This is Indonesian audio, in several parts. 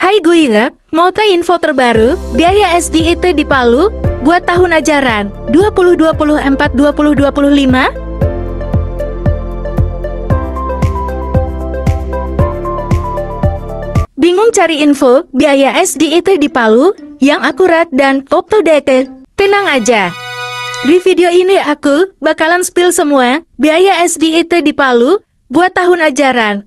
Hai Guira, mau tahu info terbaru biaya SDIT di Palu buat tahun ajaran 2024-2025? Bingung cari info biaya SDIT di Palu yang akurat dan up to date? Tenang aja. Di video ini aku bakalan spill semua biaya SDIT di Palu buat tahun ajaran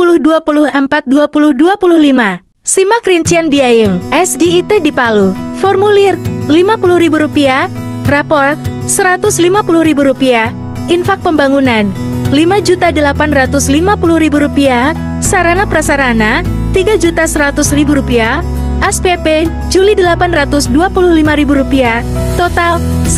2024-2025. Simak rincian biaya SDIT di Palu. Formulir Rp50.000, raport Rp150.000, infak pembangunan Rp5.850.000, sarana prasarana Rp3.100.000, SPP Juli Rp825.000, total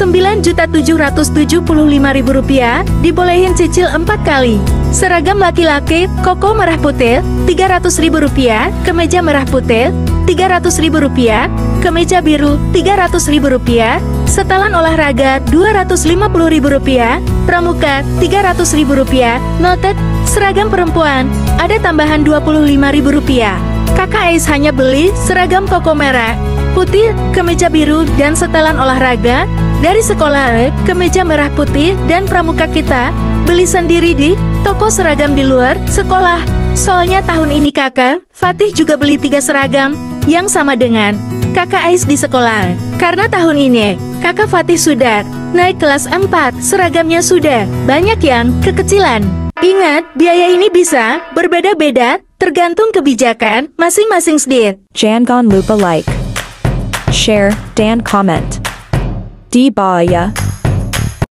Rp9.775.000, dibolehin cicil 4 kali. Seragam laki-laki koko merah putih Rp300.000, kemeja merah putih Rp300.000, kemeja biru Rp300.000, setelan olahraga Rp250.000, pramuka Rp300.000. Noted, seragam perempuan ada tambahan Rp25.000. Kakak Ais hanya beli seragam koko merah putih, kemeja biru, dan setelan olahraga dari sekolah. Kemeja merah putih dan pramuka kita beli sendiri di toko seragam di luar sekolah. Soalnya tahun ini kakak Fatih juga beli 3 seragam yang sama dengan kakak Ais di sekolah. Karena tahun ini kakak Fatih sudah naik kelas 4, seragamnya sudah banyak yang kekecilan. Ingat, biaya ini bisa berbeda-beda tergantung kebijakan masing-masing state. Jangan lupa like, share, dan comment. Di bawah ya.